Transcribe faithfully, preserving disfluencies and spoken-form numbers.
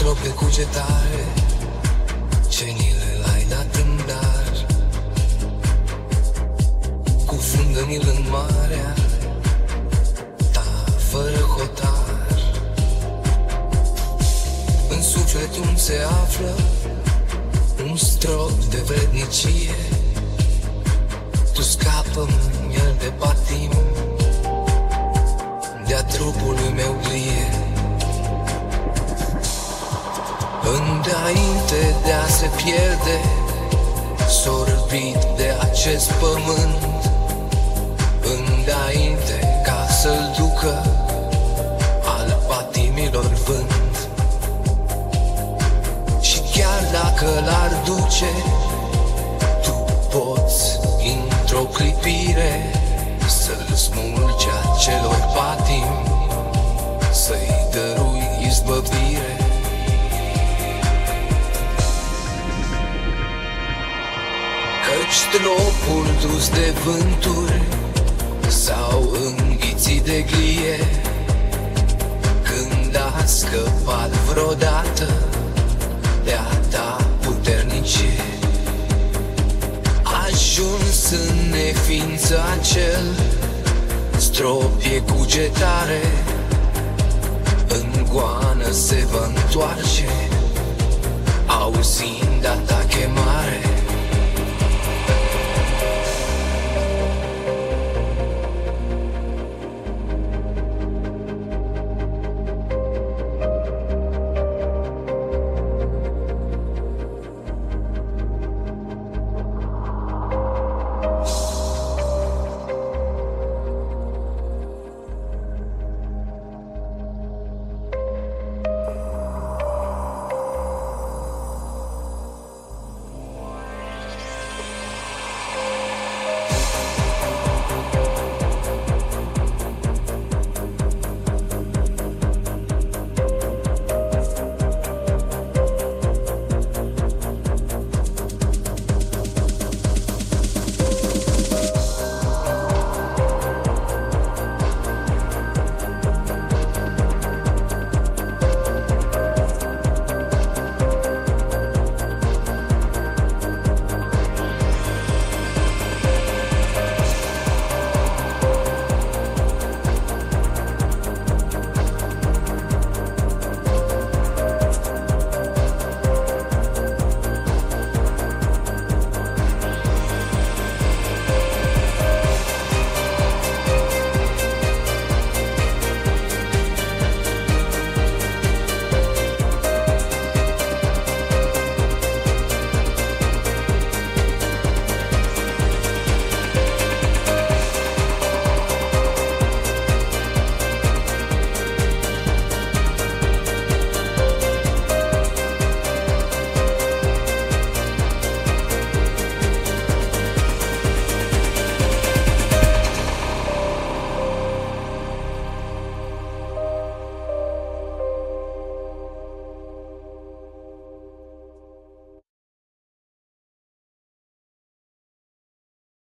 strope cugetare ce ni le-ai dat în dar, cufundă-ni-l în marea ta fără hotar. În sufletul se află un strop de vrednicie, tu scapă-mi el de patim, de-a trupului meu glie. Înainte de a se pierde, sorbit de acest pământ, înainte ca să-l ducă al patimilor vânt. Și chiar dacă l-ar duce, tu poți într-o clipire să-l smulgi acelor patimi, să-i dărui izbăvire. Căci stropul dus de vânturi s-au înghițit de glie, când a scăpat vreodată de-a ta puternicie. Ajuns în neființă acel strop e cugetare, în goană se va întoarce auzind a ta chemare.